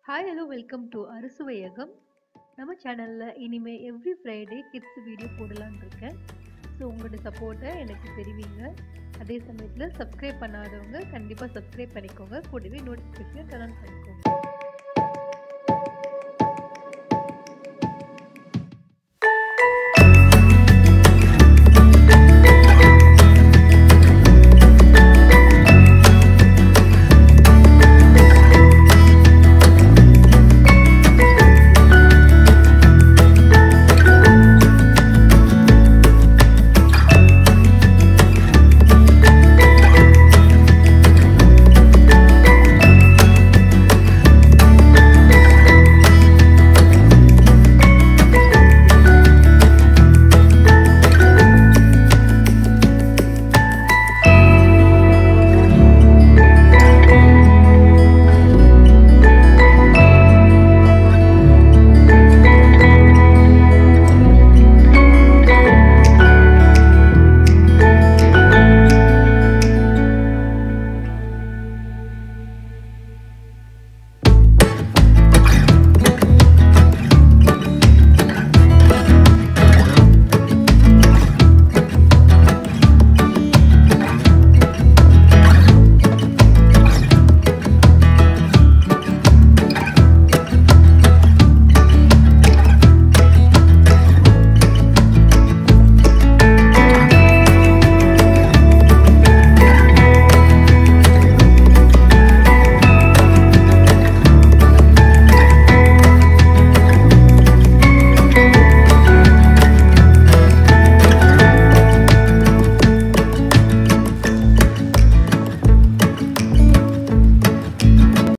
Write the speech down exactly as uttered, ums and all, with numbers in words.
Hi hello welcome to Arusuvaiyagam. நம்ம சேனலில் இனிமேல் எவ்ரி ஃப்ரைடே கிட்ஸ் வீடியோ போடலான்னு இருக்கேன். ஸோ உங்களோட சப்போர்ட்டை எனக்கு தெரிவிங்க. அதே சமயத்தில் சப்ஸ்கிரைப் பண்ணாதவங்க கண்டிப்பாக சப்ஸ்கிரைப் பண்ணிக்கோங்க. கூடவே நோட்டிஃபிகேஷனை டர்ன் ஆன் பண்ணிக்கோங்க.